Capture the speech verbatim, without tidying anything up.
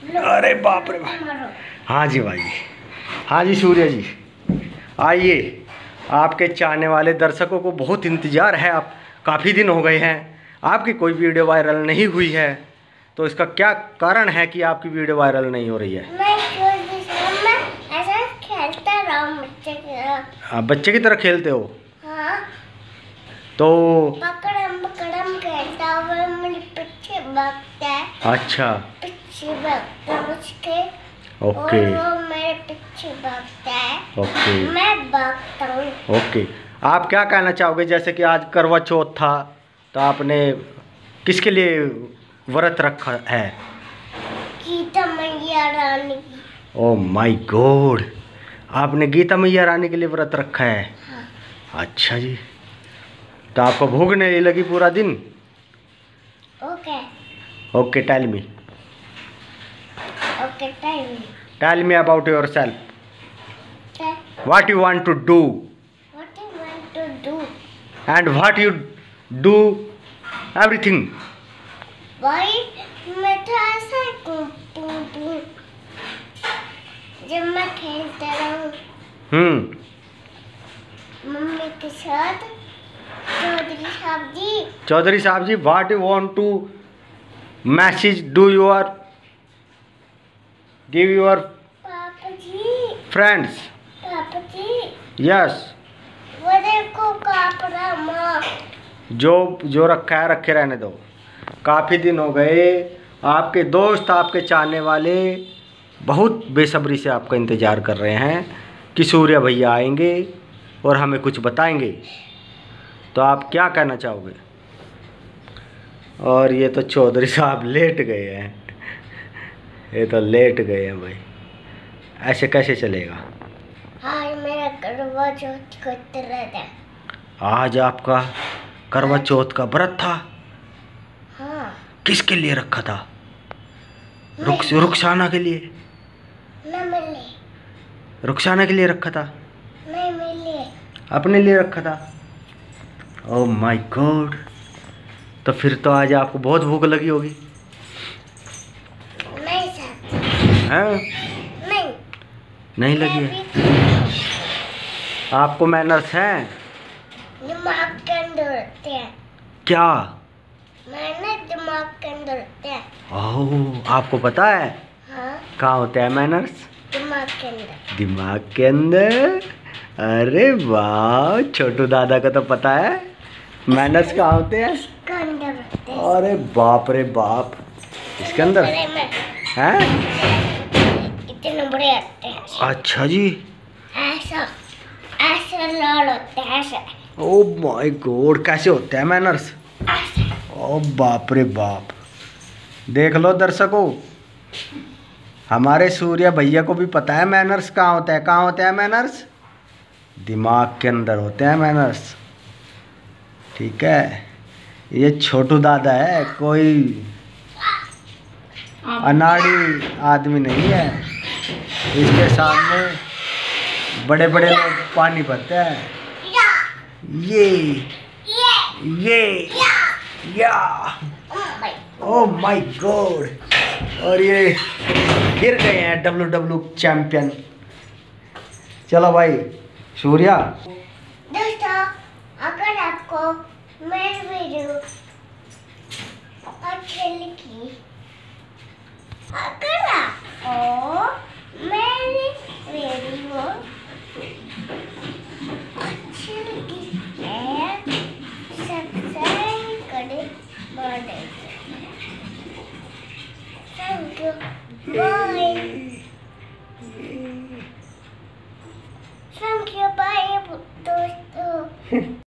अरे बाप रे बाप। हाँ जी भाई, हाँ जी सूर्या जी, आइए। आपके चाहने वाले दर्शकों को बहुत इंतज़ार है, आप काफ़ी दिन हो गए हैं, आपकी कोई वीडियो वायरल नहीं हुई है, तो इसका क्या कारण है कि आपकी वीडियो वायरल नहीं हो रही है? मैं ऐसा खेलता रहूं बच्चे की तरह। आप बच्चे की तरह खेलते हो? हाँ। तो पकड़म पकड़म खेलता हुआ मेरे पीछे भागता है। अच्छा, पीछे भागता मुझके। ओके और वो मेरे पीछे भागता है। ओके मैं भागता हूँ। ओके। आप क्या कहना चाहोगे, जैसे कि आज करवा चौथ था, तो आपने किसके लिए व्रत रखा है? गीता मैया रानी की। ओह माय गॉड, आपने गीता मैया रानी के लिए व्रत रखा है? हाँ। अच्छा जी, तो आपको भूख नहीं लगी पूरा दिन? Okay okay, tell me okay time. Tell me about yourself, what you want to do What do you want to do? And what you do everything. भाई मैं तो ऐसा ही कूं- कूं- कूं। जब मैं खेलता रहूं हम्म मम्मी के साथ। चौधरी साहब जी। चौधरी साहब जी, what you want to message do your give your papa ji. Friends? पापा जी यस, वो देखो कापड़ा माँ। जो जो रखा है रखे रहने दो। काफ़ी दिन हो गए, आपके दोस्त, आपके चाहने वाले बहुत बेसब्री से आपका इंतज़ार कर रहे हैं कि सूर्या भैया आएंगे और हमें कुछ बताएंगे, तो आप क्या कहना चाहोगे? और ये तो चौधरी साहब लेट गए हैं, ये तो लेट गए हैं भाई, ऐसे कैसे चलेगा? हाँ मेरा करवा चौथ को तरह था। आज आपका करवा चौथ का व्रत था? हाँ। किसके लिए रखा था? रुख रुखसाना के लिए? न मिले। रुखसाना के लिए रखा था? नहीं मिले। अपने लिए रखा था? ओह माय गॉड, तो फिर तो आज आपको बहुत भूख लगी होगी। नहीं सर। हैं? नहीं। नहीं लगी मैं है? भी आपको मैनर्स हैं? दिमाग के अंदर होते हैं। क्या? मैंने दिमाग के अंदर होते हैं। ओह, आपको पता है हाँ कहाँ होते हैं मैनर्स? दिमाग के अंदर। दिमाग के अंदर? अरे वाह, छोटू दादा का तो पता है मैनर्स कहाँ होते हैं। इसके अंदर होते हैं। अरे बाप रे बाप, इसके अंदर बड़े में हैं? इतने बड़े आते हैं। अच्छा जी, ऐसा ऐसा लाल होते हैं ऐसा। ओह माय गॉड, कैसे होते हैं मैनर्स? ऐसा। ओ बाप रे बाप, देख लो दर्शकों, हमारे सूर्या भैया को भी पता है मैनर्स कहाँ होते हैं। कहाँ होते हैं मैनर्स? दिमाग के अंदर होते हैं मैनर्स। ठीक है, ये छोटू दादा है, कोई अनाड़ी आदमी नहीं है, इसके सामने बड़े बड़े लोग पानी भरते हैं। ये ये या ओह माय गॉड, और ये गिर गए हैं डब्ल्यू डब्ल्यू चैंपियन। चलो भाई सूर्या, दोस्तों अगर आपको मेरी वीडियो अच्छी लगी, अगर आपको मेरी वीडियो अच्छी लगी है, सब्सक्राइब करें, थैंक यू।